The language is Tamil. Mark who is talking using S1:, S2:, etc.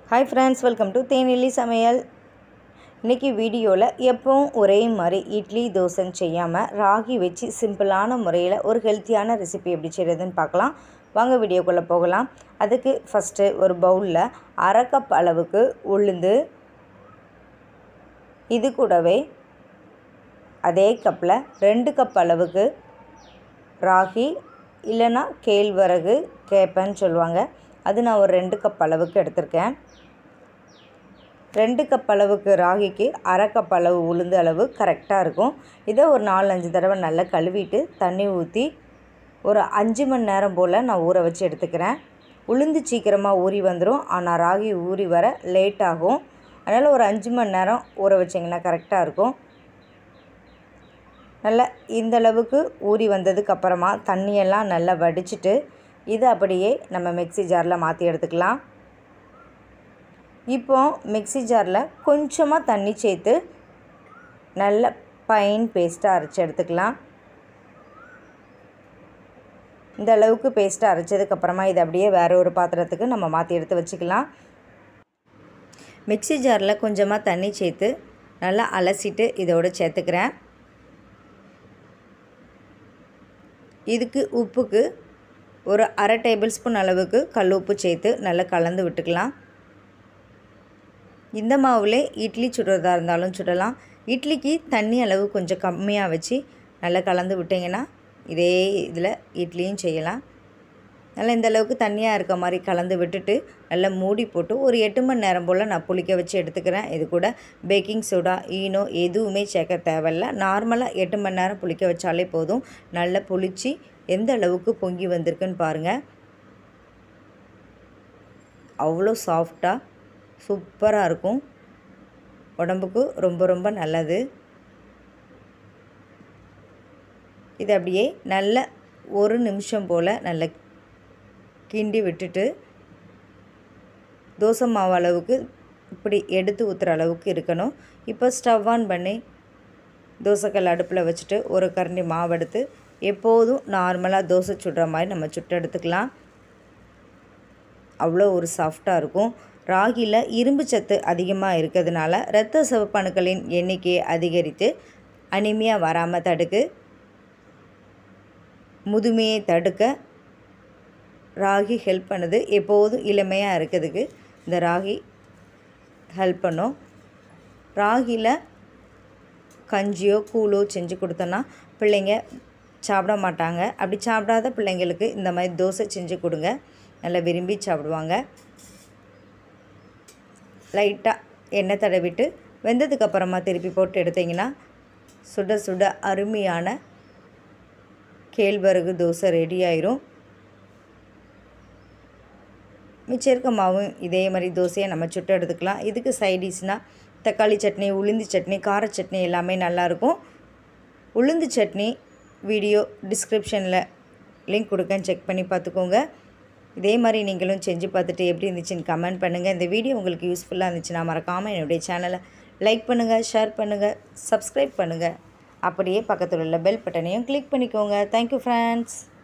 S1: Hi friends, welcome to தேனிலி சமையல். இன்றைக்கி வீடியோவில் எப்பவும் ஒரே மாதிரி இட்லி தோசைன்னு செய்யாமல் ராகி வச்சு சிம்பிளான முறையில் ஒரு ஹெல்த்தியான ரெசிபி எப்படி செய்கிறதுன்னு பார்க்கலாம். வாங்க வீடியோக்குள்ளே போகலாம். அதுக்கு ஃபஸ்ட்டு ஒரு பவுலில் அரை கப் அளவுக்கு உளுந்து, இது கூடவே அதே கப்பில் 2 கப் அளவுக்கு ராகி இல்லைன்னா கேழ்வரகு கேப்பன்னு சொல்லுவாங்க, அது நான் ஒரு 2 கப் அளவுக்கு எடுத்திருக்கேன். 2 கப் அளவுக்கு ராகிக்கு அரை கப் அளவு உளுந்து அளவு கரெக்டாக இருக்கும். இதை ஒரு 4-5 தடவை நல்லா கழுவிட்டு தண்ணி ஊற்றி ஒரு 5 மணி நேரம் போல் நான் ஊற வச்சு எடுத்துக்கிறேன். உளுந்து சீக்கிரமாக ஊறி வந்துடும், ஆனால் ராகி ஊறி வர லேட் ஆகும். அதனால் ஒரு 5 மணி நேரம் ஊற வச்சிங்கன்னா கரெக்டாக இருக்கும். நல்லா இந்தளவுக்கு ஊறி வந்ததுக்கப்புறமா தண்ணியெல்லாம் நல்லா வடிச்சிட்டு இதை அப்படியே நம்ம மிக்ஸி ஜாரில் மாற்றி எடுத்துக்கலாம். இப்போ மிக்ஸி ஜாரில் கொஞ்சமாக தண்ணி சேர்த்து நல்ல ஃபைன் பேஸ்ட்டாக அரைச்சி எடுத்துக்கலாம். இந்த அளவுக்கு பேஸ்ட்டாக அரைச்சதுக்கப்புறமா இதை அப்படியே வேறு ஒரு பாத்திரத்துக்கு நம்ம மாற்றி எடுத்து வச்சுக்கலாம். மிக்ஸி ஜாரில் கொஞ்சமாக தண்ணி சேர்த்து நல்லா அலசிட்டு இதோடு சேர்த்துக்கிறேன். இதுக்கு உப்புக்கு ஒரு அரை டேபிள் ஸ்பூன் அளவுக்கு கல் உப்பு சேர்த்து நல்லா கலந்து விட்டுக்கலாம். இந்த மாவில் இட்லி சுடுறதா இருந்தாலும் சுடலாம். இட்லிக்கு தண்ணி அளவு கொஞ்சம் கம்மியாக வச்சு நல்லா கலந்து விட்டிங்கன்னா இதே இதில் இட்லியும் செய்யலாம். நல்லா இந்த அளவுக்கு தண்ணியாக இருக்க மாதிரி கலந்து விட்டுட்டு நல்லா மூடி போட்டு ஒரு 8 மணி நேரம் போல் நான் புளிக்க வச்சு எடுத்துக்கிறேன். இது கூட பேக்கிங் சோடா, ஈனோ எதுவுமே சேர்க்க தேவையில்ல. நார்மலாக 8 மணி நேரம் புளிக்க வச்சாலே போதும். நல்லா புளிச்சு எந்த அளவுக்கு பொங்கி வந்திருக்குன்னு பாருங்கள். அவ்வளோ சாஃப்டாக சூப்பராக இருக்கும், உடம்புக்கு ரொம்ப ரொம்ப நல்லது. இது அப்படியே நல்ல 1 நிமிஷம் போல் நல்லா கிண்டி விட்டுட்டு தோசை மாவு அளவுக்கு இப்படி எடுத்து ஊற்றுற அளவுக்கு இருக்கணும். இப்போ ஸ்டவ் ஆன் பண்ணி தோசைக்கல் அடுப்பில் வச்சுட்டு ஒரு கரண்டி மாவு எடுத்து எப்போதும் நார்மலாக தோசை சுடுற மாதிரி நம்ம சுட்டு எடுத்துக்கலாம். அவ்வளோ ஒரு சாஃப்டாக இருக்கும். ராகியில் இரும்பு சத்து அதிகமாக இருக்கிறதுனால இரத்த சிவப்பணுக்களின் எண்ணிக்கையை அதிகரித்து அனிமியா வராமல் தடுக்கு, முதுமையை தடுக்க ராகி ஹெல்ப் பண்ணுது. எப்போதும் இளமையாக இருக்கிறதுக்கு இந்த ராகி ஹெல்ப் பண்ணும். ராகியில் கஞ்சியோ கூழோ செஞ்சு கொடுத்தோன்னா பிள்ளைங்க சாப்பிட மாட்டாங்க. அப்படி சாப்பிடாத பிள்ளைங்களுக்கு இந்த மாதிரி தோசை செஞ்சு கொடுங்க, நல்லா விரும்பி சாப்பிடுவாங்க. லைட்டாக எண்ணெய் தடவிட்டு வெந்ததுக்கப்புறமா திருப்பி போட்டு எடுத்திங்கன்னா சுட சுட அருமையான கேழ்வரகு தோசை ரெடி ஆயிரும். மிச்சம் இருக்க மாவும் இதே மாதிரி தோசையை நம்ம சுட்டு எடுத்துக்கலாம். இதுக்கு சைடிஷ்னால் தக்காளி சட்னி, உளுந்து சட்னி, கார சட்னி எல்லாமே நல்லாயிருக்கும். உளுந்து சட்னி வீடியோ டிஸ்கிரிப்ஷனில் லிங்க் கொடுக்கேன், செக் பண்ணி பார்த்துக்கோங்க. இதே மாதிரி நீங்களும் செஞ்சு பார்த்துட்டு எப்படி இருந்துச்சுன்னு கமெண்ட் பண்ணுங்கள். இந்த வீடியோ உங்களுக்கு யூஸ்ஃபுல்லாக இருந்துச்சுன்னா மறக்காமல் என்னுடைய சேனலை லைக் பண்ணுங்கள், ஷேர் பண்ணுங்கள், சப்ஸ்கிரைப் பண்ணுங்கள். அப்படியே பக்கத்தில் உள்ள பெல் பட்டனையும் கிளிக் பண்ணிக்கோங்க. Thank you friends.